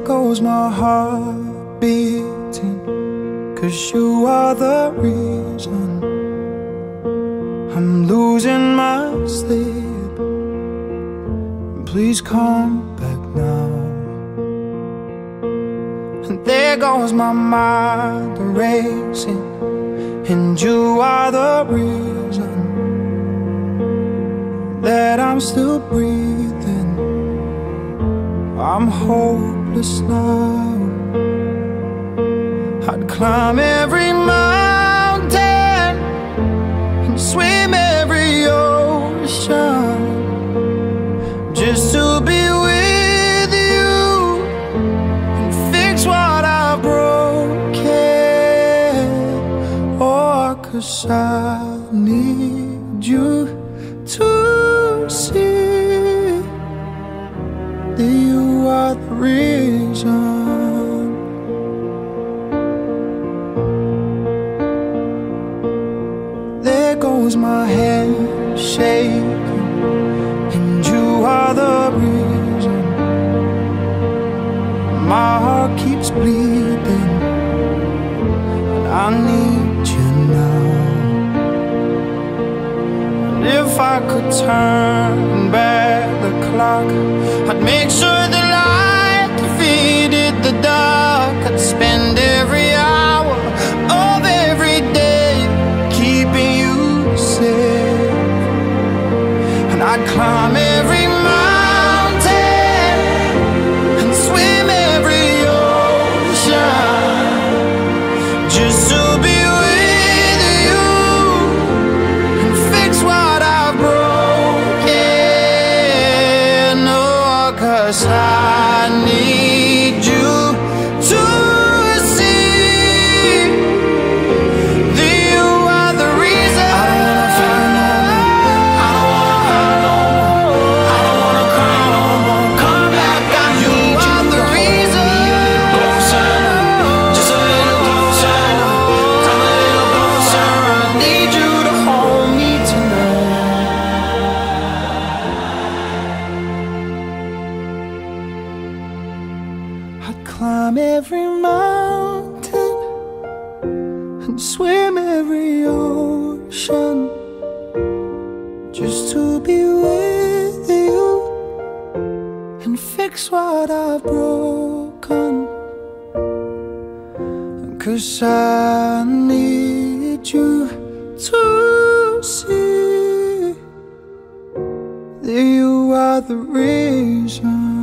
goes my heart beating, 'cause you are the reason I'm losing my sleep. Please come back now. And there goes my mind racing, and you are the reason that I'm still breathing. I'm hopeless now. I'd climb every mountain and swim every ocean just to be with you and fix what I've broken. Oh, 'cause I need you to see that you are the reason. There goes my head shaking, and you are the reason. My heart keeps bleeding, and I need you now. And if I could turn back the clock, I'd make sure the light defeated the dark. I'd spend every hour of every day keeping you safe, and I'd climb every mountain and swim every ocean just to be with you and fix what I've broken. Oh, 'cause I need you to see that you are the reason. I don't wanna cry no more. Come back, I need you. The reason. Closer, just a little closer. Come a little closer. I need you to hold me tonight. I'd climb every mountain and swim every ocean just to be with you and fix what I've broken. 'Cause I need you to see that you are the reason.